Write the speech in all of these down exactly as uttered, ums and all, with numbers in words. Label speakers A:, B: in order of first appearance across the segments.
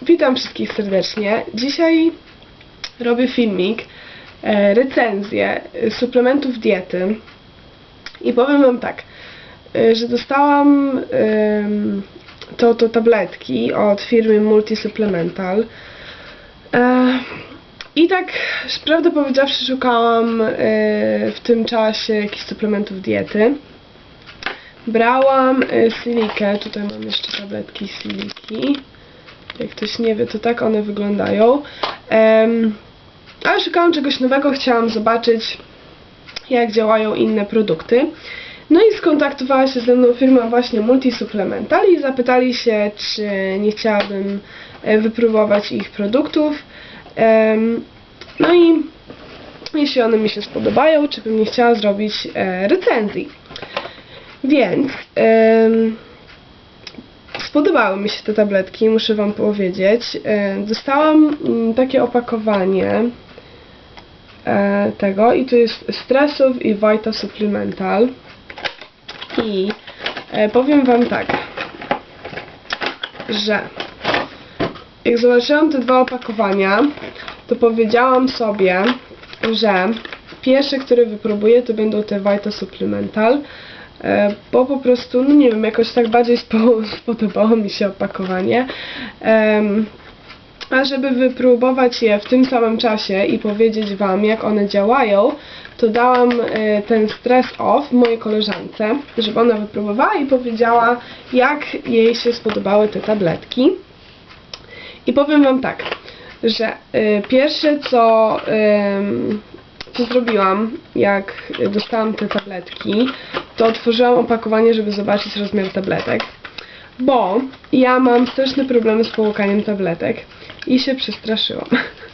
A: Witam wszystkich serdecznie. Dzisiaj robię filmik, e, recenzję suplementów diety i powiem wam tak, e, że dostałam e, to, to tabletki od firmy Multi-Supplemental e, i tak prawdę powiedziawszy szukałam e, w tym czasie jakichś suplementów diety. Brałam e, silikę, tutaj mam jeszcze tabletki siliki. Jak ktoś nie wie, to tak one wyglądają. Um, ale szukałam czegoś nowego, chciałam zobaczyć, jak działają inne produkty. No i skontaktowała się ze mną firma właśnie Multi-Supplemental i zapytali się, czy nie chciałabym wypróbować ich produktów. Um, no i jeśli one mi się spodobają, czy bym nie chciała zrobić e, recenzji. Więc... Um, Spodobały mi się te tabletki, muszę wam powiedzieć. Dostałam takie opakowanie tego i tu jest Stresów i Vita Supplemental. I powiem wam tak, że jak zobaczyłam te dwa opakowania, to powiedziałam sobie, że pierwsze, które wypróbuję, to będą te Vita Supplemental. Bo po prostu, no nie wiem, jakoś tak bardziej spodobało mi się opakowanie. Um, a żeby wypróbować je w tym samym czasie i powiedzieć wam, jak one działają, to dałam e, ten Stress Off mojej koleżance, żeby ona wypróbowała i powiedziała, jak jej się spodobały te tabletki. I powiem wam tak, że e, pierwsze co... E, co zrobiłam, jak dostałam te tabletki, to otworzyłam opakowanie, żeby zobaczyć rozmiar tabletek, bo ja mam straszne problemy z połykaniem tabletek i się przestraszyłam.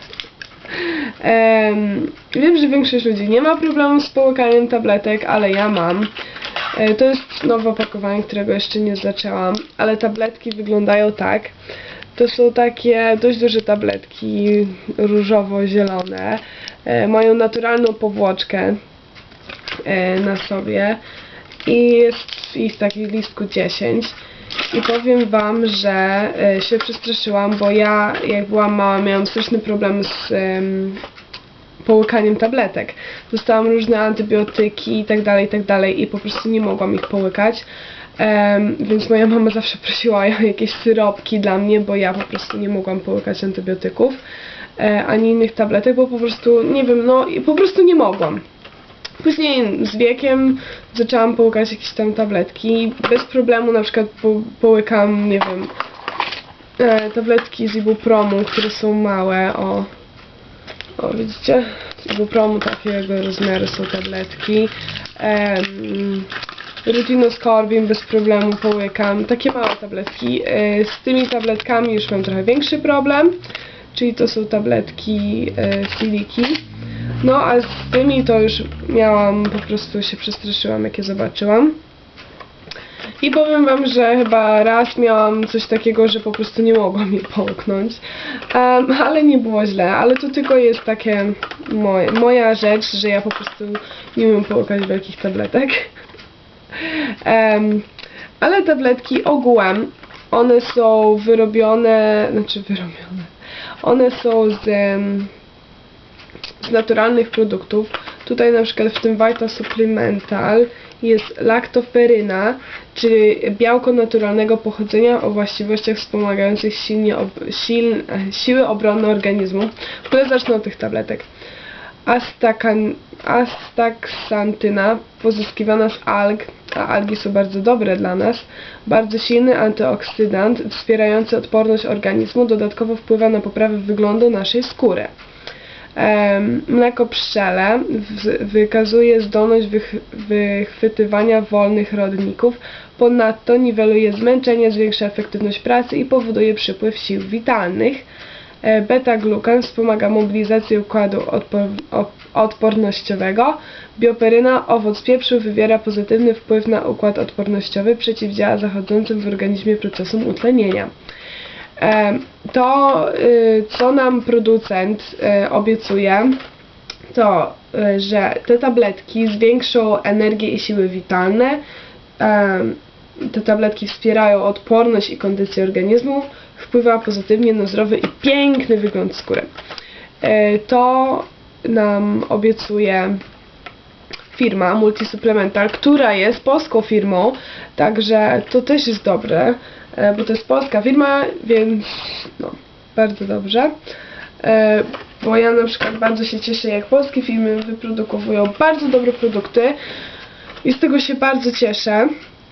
A: um, wiem, że większość ludzi nie ma problemu z połykaniem tabletek, ale ja mam. E, to jest nowe opakowanie, którego jeszcze nie zaczęłam, ale tabletki wyglądają tak. To są takie dość duże tabletki różowo-zielone. E, mają naturalną powłoczkę e, na sobie i jest ich takich listku dziesięć. I powiem wam, że e, się przestraszyłam, bo ja jak byłam mała miałam straszny problem z e, połykaniem tabletek. Dostałam różne antybiotyki i tak dalej, i tak dalej i po prostu nie mogłam ich połykać. Um, więc moja mama zawsze prosiła o jakieś syropki dla mnie, bo ja po prostu nie mogłam połykać antybiotyków e, ani innych tabletek, bo po prostu, nie wiem, no i po prostu nie mogłam. Później z wiekiem zaczęłam połykać jakieś tam tabletki. Bez problemu na przykład po, połykam, nie wiem, e, tabletki z Ibupromu, które są małe, o, o widzicie? Z Ibupromu takiego rozmiaru są tabletki. Um, Rutinoscorbin bez problemu połykam, takie małe tabletki. Z tymi tabletkami już mam trochę większy problem, czyli to są tabletki siliki. No a z tymi to już miałam, po prostu się przestraszyłam, jak je zobaczyłam. I powiem wam, że chyba raz miałam coś takiego, że po prostu nie mogłam je połknąć. Um, ale nie było źle, ale to tylko jest takie moje, moja rzecz, że ja po prostu nie umiem połykać wielkich tabletek. Um, ale tabletki ogółem, one są wyrobione, znaczy wyrobione, one są z, um, z naturalnych produktów. Tutaj na przykład w tym Vita Supplemental jest laktoferyna, czyli białko naturalnego pochodzenia o właściwościach wspomagających silnie ob sil siły obronne organizmu. W ogóle zacznę od tych tabletek. Astakan Astaksantyna pozyskiwana z alg, a algi są bardzo dobre dla nas, bardzo silny antyoksydant wspierający odporność organizmu, dodatkowo wpływa na poprawę wyglądu naszej skóry. Um, mleko pszczele wykazuje zdolność wych wychwytywania wolnych rodników, ponadto niweluje zmęczenie, zwiększa efektywność pracy i powoduje przypływ sił witalnych. Beta-glukan wspomaga mobilizację układu odpor odpornościowego. Bioperyna, owoc pieprzu, wywiera pozytywny wpływ na układ odpornościowy, przeciwdziała zachodzącym w organizmie procesom utlenienia. To, co nam producent obiecuje, to, że te tabletki zwiększą energię i siły witalne, te tabletki wspierają odporność i kondycję organizmu, wpływała pozytywnie na zdrowy i piękny wygląd skóry. To nam obiecuje firma Multisupplemental, która jest polską firmą, także to też jest dobre, bo to jest polska firma, więc no, bardzo dobrze. Bo ja na przykład bardzo się cieszę, jak polskie firmy wyprodukowują bardzo dobre produkty i z tego się bardzo cieszę.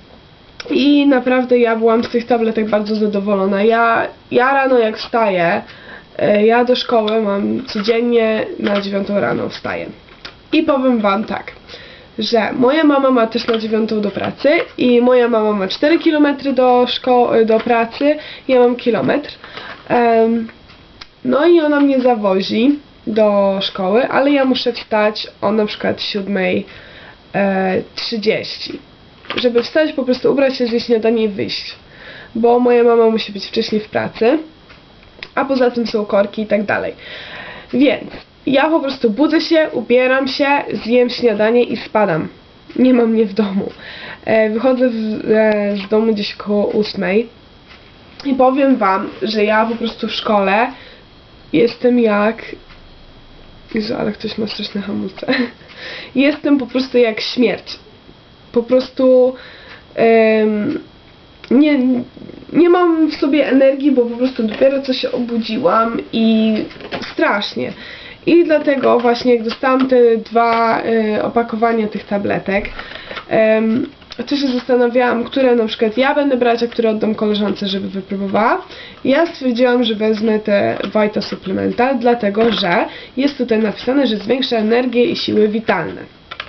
A: I naprawdę ja byłam z tych tabletek bardzo zadowolona. Ja, ja rano jak wstaję, ja do szkoły mam codziennie na dziewiątą rano wstaję. I powiem wam tak, że moja mama ma też na dziewiątą do pracy i moja mama ma cztery kilometry do szkoły, do pracy, ja mam kilometr. Um, no i ona mnie zawozi do szkoły, ale ja muszę wstać o na przykład siódmej trzydzieści. Żeby wstać, po prostu ubrać się, zjeść śniadanie i wyjść. Bo moja mama musi być wcześniej w pracy, a poza tym są korki i tak dalej. Więc ja po prostu budzę się, ubieram się, zjem śniadanie i spadam. Nie ma mnie w domu. E, wychodzę w, e, z domu gdzieś koło ósmej i powiem wam, że ja po prostu w szkole jestem jak... Jezu, ale ktoś ma straszne hamulce. Jestem po prostu jak śmierć. Po prostu um, nie, nie mam w sobie energii, bo po prostu dopiero co się obudziłam i strasznie. I dlatego właśnie jak dostałam te dwa y, opakowania tych tabletek, um, to się zastanawiałam, które na przykład ja będę brać, a które oddam koleżance, żeby wypróbowała. Ja stwierdziłam, że wezmę te Vita Supplemental, dlatego że jest tutaj napisane, że zwiększa energię i siły witalne.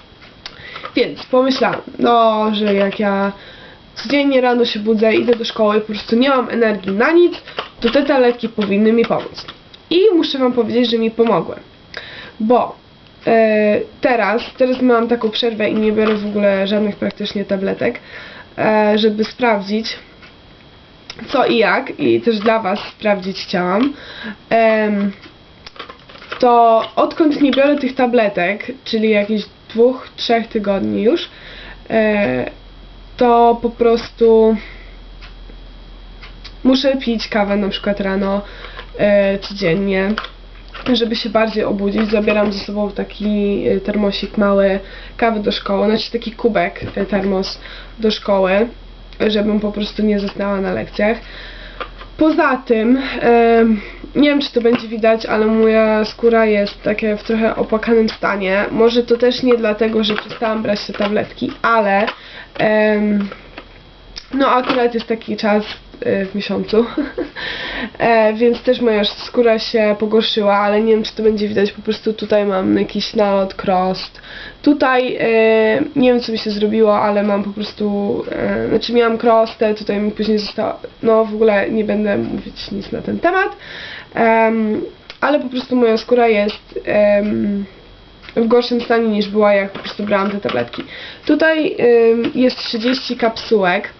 A: Więc pomyślałam, no, że jak ja codziennie rano się budzę, idę do szkoły i po prostu nie mam energii na nic, to te tabletki powinny mi pomóc. I muszę wam powiedzieć, że mi pomogły. Bo e, teraz, teraz mam taką przerwę i nie biorę w ogóle żadnych praktycznie tabletek, e, żeby sprawdzić co i jak, i też dla was sprawdzić chciałam. E, to odkąd nie biorę tych tabletek, czyli jakieś dwóch, trzech tygodni już, e, to po prostu muszę pić kawę na przykład rano e, codziennie, żeby się bardziej obudzić. Zabieram ze sobą taki termosik mały kawy do szkoły, znaczy taki kubek termos do szkoły, żebym po prostu nie zasnęła na lekcjach. Poza tym, e, nie wiem czy to będzie widać, ale moja skóra jest takie w trochę opłakanym stanie. Może to też nie dlatego, że przestałam brać te tabletki, ale e, no akurat jest taki czas e, w miesiącu, e, więc też moja skóra się pogorszyła, ale nie wiem czy to będzie widać, po prostu tutaj mam jakiś nalot, krost. Tutaj e, nie wiem co mi się zrobiło, ale mam po prostu, e, znaczy miałam krostę, tutaj mi później zostało, no w ogóle nie będę mówić nic na ten temat, e, ale po prostu moja skóra jest e, w gorszym stanie niż była jak po prostu brałam te tabletki. Tutaj e, jest trzydzieści kapsułek,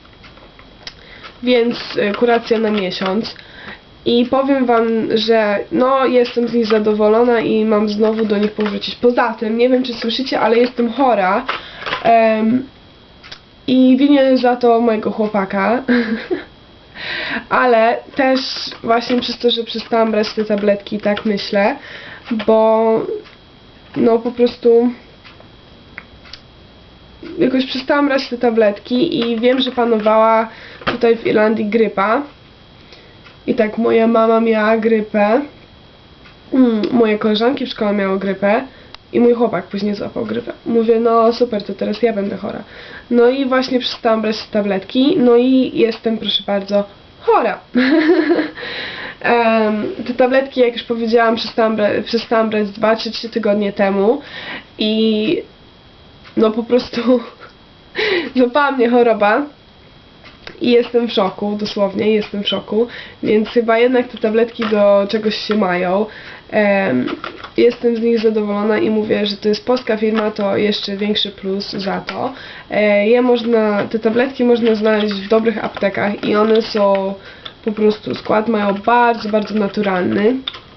A: więc kuracja na miesiąc. I powiem wam, że no jestem z nich zadowolona i mam znowu do nich powrócić. Poza tym, nie wiem czy słyszycie, ale jestem chora um, i winię za to mojego chłopaka. Ale też właśnie przez to, że przestałam brać te tabletki, tak myślę, bo no po prostu jakoś przestałam brać te tabletki i wiem, że panowała tutaj w Irlandii grypa. I tak moja mama miała grypę, mm, moje koleżanki w szkole miały grypę i mój chłopak później złapał grypę. Mówię, no super, to teraz ja będę chora. No i właśnie przestałam brać tabletki, no i jestem, proszę bardzo, chora. um, te tabletki, jak już powiedziałam, przestałam, bra przestałam brać dwa czy trzy tygodnie temu i no po prostu złapała mnie choroba. I jestem w szoku, dosłownie jestem w szoku, więc chyba jednak te tabletki do czegoś się mają. Um, jestem z nich zadowolona i mówię, że to jest polska firma, to jeszcze większy plus za to. E, je można, te tabletki można znaleźć w dobrych aptekach i one są po prostu, skład mają bardzo, bardzo naturalny.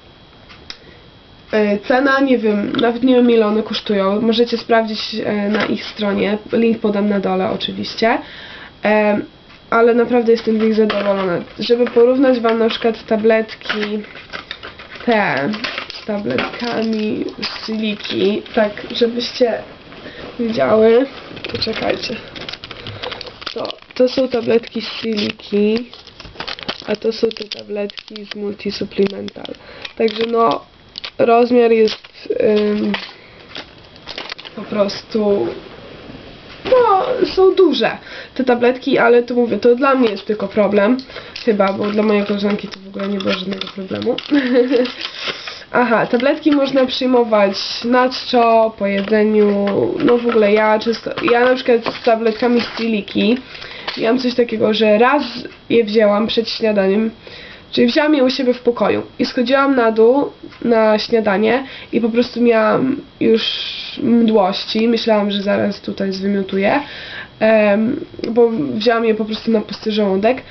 A: E, cena, nie wiem, nawet nie wiem ile one kosztują, możecie sprawdzić e, na ich stronie, link podam na dole oczywiście. E, ale naprawdę jestem z nich zadowolona. Żeby porównać wam na przykład tabletki te z tabletkami z siliki, tak żebyście widziały, poczekajcie, to, to są tabletki z siliki, a to są te tabletki z Multisupplemental. Także no, rozmiar jest ym, po prostu, no, są duże te tabletki, ale to mówię, to dla mnie jest tylko problem, chyba, bo dla mojej koleżanki to w ogóle nie było żadnego problemu. Aha, tabletki można przyjmować na czczo, po jedzeniu, no w ogóle ja często, ja na przykład z tabletkami z siliki miałam coś takiego, że raz je wzięłam przed śniadaniem, czyli wzięłam je u siebie w pokoju i schodziłam na dół na śniadanie i po prostu miałam już mdłości, myślałam, że zaraz tutaj zwymiotuję, um, bo wzięłam je po prostu na pusty żołądek,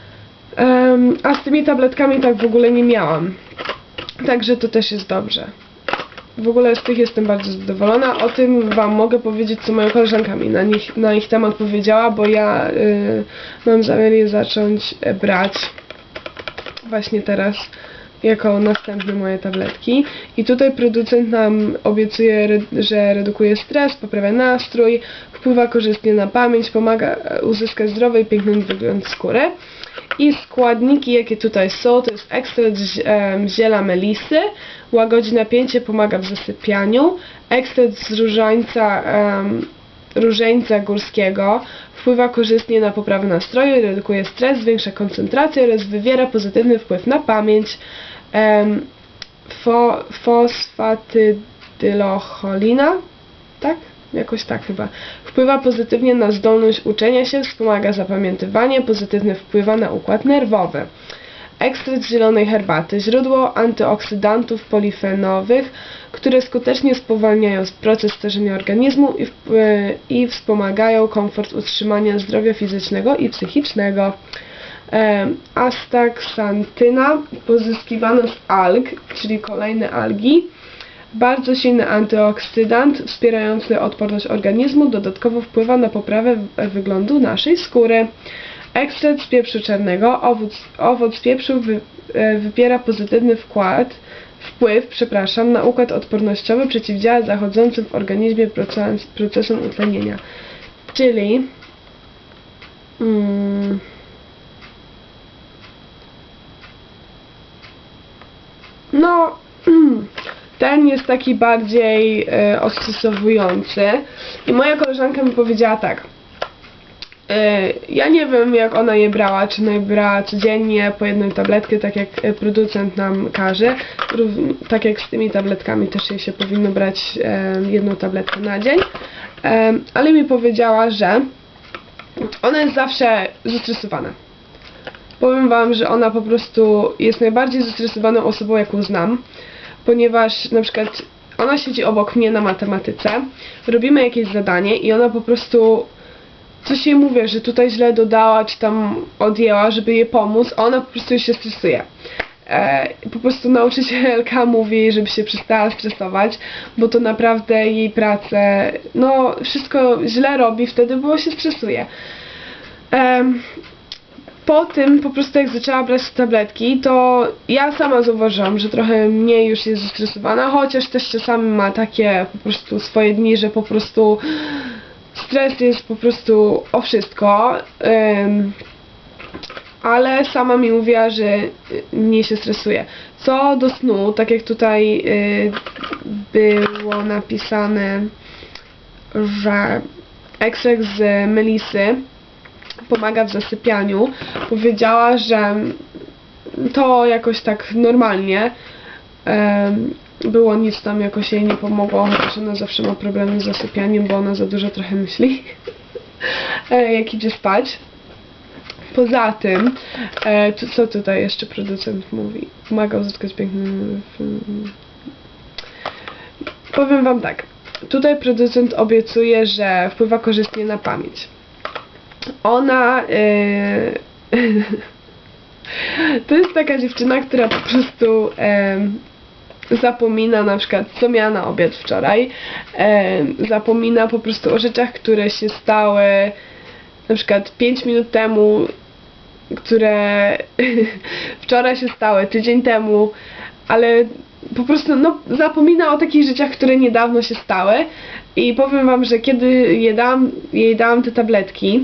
A: um, a z tymi tabletkami tak w ogóle nie miałam. Także to też jest dobrze. W ogóle z tych jestem bardzo zadowolona. O tym wam mogę powiedzieć, co moja koleżanka mi na, nich, na ich temat powiedziała, bo ja y, mam zamiar je zacząć brać właśnie teraz jako następne moje tabletki. I tutaj producent nam obiecuje, że redukuje stres, poprawia nastrój, wpływa korzystnie na pamięć, pomaga uzyskać zdrowy i piękny wygląd skóry. I składniki, jakie tutaj są, to jest ekstrakt ziela melisy, łagodzi napięcie, pomaga w zasypianiu, ekstrakt z różańca, um, różańca górskiego, wpływa korzystnie na poprawę nastroju, redukuje stres, zwiększa koncentrację oraz wywiera pozytywny wpływ na pamięć. Um, fo, fosfatydylocholina, tak? Jakoś tak chyba. Wpływa pozytywnie na zdolność uczenia się, wspomaga zapamiętywanie, pozytywnie wpływa na układ nerwowy. Ekstrakt z zielonej herbaty, źródło antyoksydantów polifenowych, które skutecznie spowalniają proces starzenia organizmu i, i wspomagają komfort utrzymania zdrowia fizycznego i psychicznego. E, Astaxantyna, pozyskiwana z alg, czyli kolejne algi. Bardzo silny antyoksydant wspierający odporność organizmu, dodatkowo wpływa na poprawę wyglądu naszej skóry. Ekstrakt z pieprzu czarnego, owoc, owoc pieprzu wy, wypiera pozytywny wkład, wpływ przepraszam, na układ odpornościowy, przeciwdziała zachodzącym w organizmie proces, procesom utlenienia. Czyli mm, no ten jest taki bardziej e, odstresowujący i moja koleżanka mi powiedziała tak, e, ja nie wiem jak ona je brała, czy ona je brała codziennie po jedną tabletkę, tak jak producent nam każe, Rów, tak jak z tymi tabletkami też je się powinno brać e, jedną tabletkę na dzień, e, ale mi powiedziała, że ona jest zawsze zestresowana. Powiem wam, że ona po prostu jest najbardziej zestresowaną osobą, jaką znam, ponieważ na przykład ona siedzi obok mnie na matematyce, robimy jakieś zadanie i ona po prostu coś jej mówię, że tutaj źle dodała, czy tam odjęła, żeby jej pomóc, a ona po prostu się stresuje. E, po prostu nauczycielka mówi, żeby się przestała stresować, bo to naprawdę jej pracę, no wszystko źle robi wtedy, bo się stresuje. E, Po tym, po prostu jak zaczęła brać tabletki, to ja sama zauważyłam, że trochę mniej już jest zestresowana, chociaż też czasami ma takie po prostu swoje dni, że po prostu stres jest po prostu o wszystko, um, ale sama mi mówiła, że mniej się stresuje. Co do snu, tak jak tutaj y, było napisane, że ekstrakt z melisy pomaga w zasypianiu, powiedziała, że to jakoś tak normalnie um, było, nic tam jakoś jej nie pomogło, chociaż ona zawsze ma problemy z zasypianiem, bo ona za dużo trochę myśli jak idzie spać. Poza tym, e, to, co tutaj jeszcze producent mówi? Pomaga uzyskać piękny... Powiem wam tak, tutaj producent obiecuje, że wpływa korzystnie na pamięć. Ona yy, to jest taka dziewczyna, która po prostu yy, zapomina na przykład, co miała na obiad wczoraj, yy, zapomina po prostu o rzeczach, które się stały na przykład pięć minut temu, które wczoraj się stały, tydzień temu, ale po prostu no, zapomina o takich rzeczach, które niedawno się stały. I powiem wam, że kiedy je dałam, jej dałam te tabletki,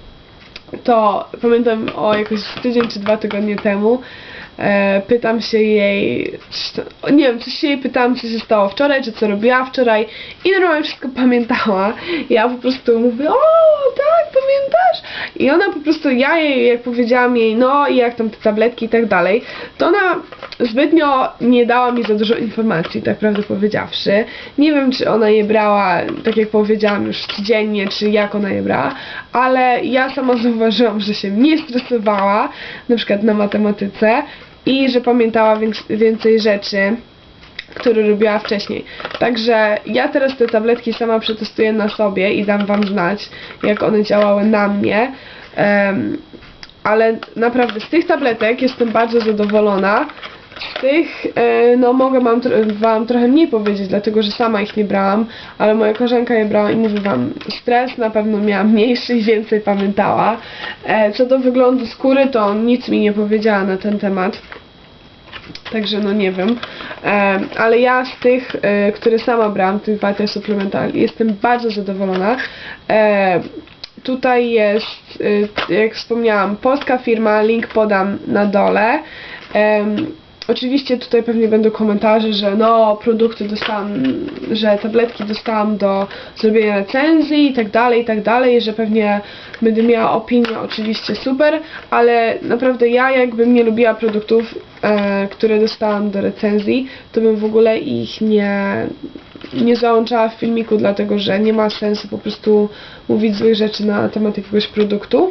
A: to pamiętam o jakoś tydzień czy dwa tygodnie temu, e, pytam się jej, to, nie wiem, coś się jej pytałam, co się stało wczoraj, czy co robiła wczoraj i normalnie wszystko pamiętała. Ja po prostu mówię, o tak, pamiętasz? I ona po prostu, ja jej, jak powiedziałam jej, no i jak tam te tabletki i tak dalej, to ona zbytnio nie dała mi za dużo informacji, tak prawdę powiedziawszy. Nie wiem, czy ona je brała, tak jak powiedziałam, już codziennie, czy jak ona je brała, ale ja sama zauważyłam, że się nie stresowała, na przykład na matematyce i że pamiętała więcej rzeczy, które robiła wcześniej. Także ja teraz te tabletki sama przetestuję na sobie i dam wam znać, jak one działały na mnie. Um, ale naprawdę z tych tabletek jestem bardzo zadowolona. Z tych, e, no mogę wam, wam trochę mniej powiedzieć, dlatego że sama ich nie brałam, ale moja koleżanka je brała i mówi wam, stres na pewno miała mniejszy i więcej pamiętała. E, co do wyglądu skóry, to nic mi nie powiedziała na ten temat. Także no nie wiem, e, ale ja z tych, e, które sama brałam, tych Vital Supplemental, jestem bardzo zadowolona. E, tutaj jest, e, jak wspomniałam, polska firma, link podam na dole. E, Oczywiście tutaj pewnie będą komentarze, że no, produkty dostałam, że tabletki dostałam do zrobienia recenzji i tak dalej, i tak dalej, że pewnie będę miała opinię, oczywiście super, ale naprawdę ja jakbym nie lubiła produktów, e, które dostałam do recenzji, to bym w ogóle ich nie, nie załączała w filmiku, dlatego że nie ma sensu po prostu mówić złych rzeczy na temat jakiegoś produktu.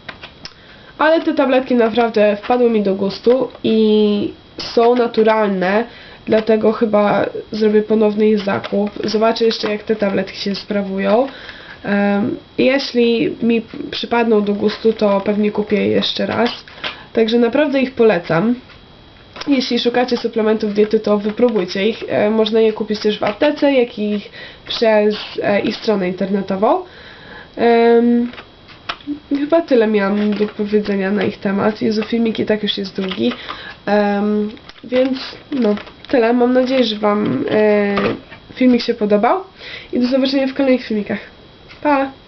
A: Ale te tabletki naprawdę wpadły mi do gustu i są naturalne, dlatego chyba zrobię ponowny ich zakup. Zobaczę jeszcze, jak te tabletki się sprawują. Um, jeśli mi przypadną do gustu, to pewnie kupię je jeszcze raz. Także naprawdę ich polecam. Jeśli szukacie suplementów diety, to wypróbujcie ich. E, można je kupić też w aptece, jak i przez e, ich stronę internetową. Um, Chyba tyle miałam do powiedzenia na ich temat. Jezu, filmik i tak już jest długi. Um, więc no, tyle. Mam nadzieję, że wam e, filmik się podobał. I do zobaczenia w kolejnych filmikach. Pa!